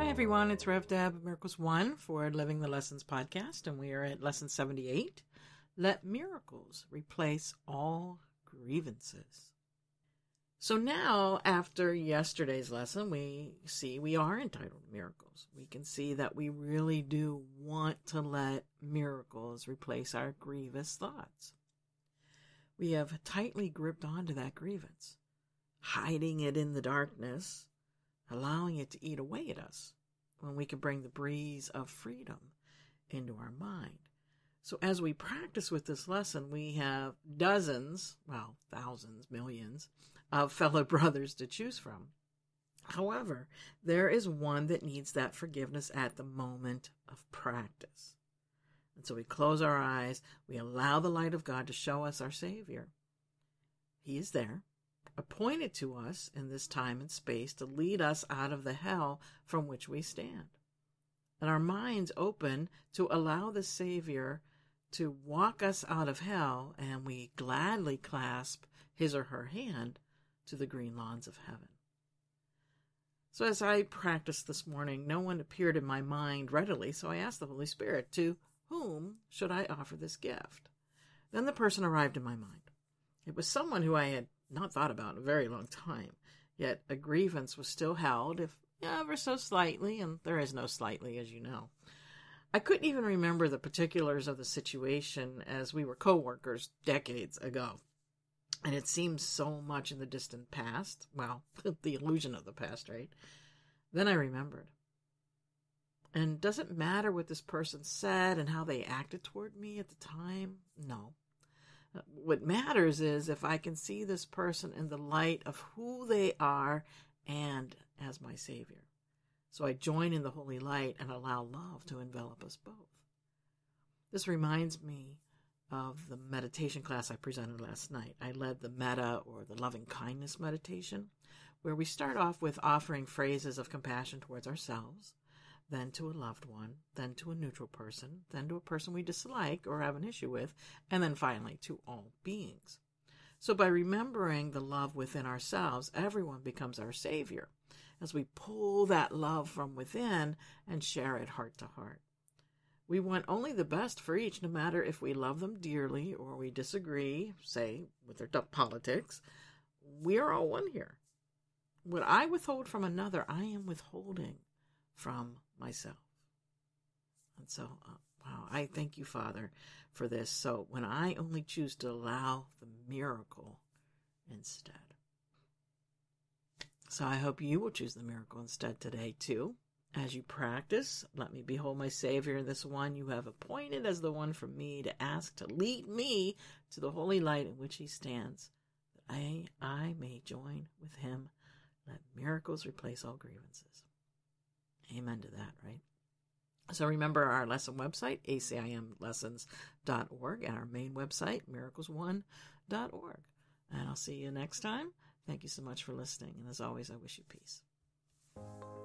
Hi everyone, it's Rev Deb of Miracles One for Living the Lessons podcast, and we are at lesson 78. Let miracles replace all grievances. So now, after yesterday's lesson, we see we are entitled to miracles. We can see that we really do want to let miracles replace our grievous thoughts. We have tightly gripped onto that grievance, hiding it in the darkness, allowing it to eat away at us, when we can bring the breeze of freedom into our mind. So as we practice with this lesson, we have dozens, thousands, millions of fellow brothers to choose from. However, there is one that needs that forgiveness at the moment of practice. And so we close our eyes, we allow the light of God to show us our Savior. He is there, appointed to us in this time and space to lead us out of the hell from which we stand. And our minds open to allow the Savior to walk us out of hell, and we gladly clasp his or her hand to the green lawns of heaven. So as I practiced this morning, no one appeared in my mind readily, so I asked the Holy Spirit, to whom should I offer this gift? Then the person arrived in my mind. It was someone who I had not thought about in a very long time, yet a grievance was still held, if ever so slightly, and there is no slightly, as you know. I couldn't even remember the particulars of the situation, as we were co-workers decades ago, and it seems so much in the distant past. Well, the illusion of the past, right? Then I remembered. And does it matter what this person said and how they acted toward me at the time? No. What matters is if I can see this person in the light of who they are and as my Savior. So I join in the holy light and allow love to envelop us both. This reminds me of the meditation class I presented last night. I led the metta, or the loving kindness meditation, where we start off with offering phrases of compassion towards ourselves, then to a loved one, then to a neutral person, then to a person we dislike or have an issue with, and then finally to all beings. So by remembering the love within ourselves, everyone becomes our Savior, as we pull that love from within and share it heart to heart. We want only the best for each, no matter if we love them dearly or we disagree, say, with their politics. We are all one here. What I withhold from another, I am withholding from myself. And so, I thank you, Father, for this. So when I only choose to allow the miracle instead. So I hope you will choose the miracle instead today, too. As you practice, let me behold my Savior, this one you have appointed as the one for me to ask to lead me to the holy light in which he stands, that I may join with him. Let miracles replace all grievances. Amen to that, right? So remember our lesson website, acimlessons.org, and our main website, miraclesone.org. And I'll see you next time. Thank you so much for listening. And as always, I wish you peace.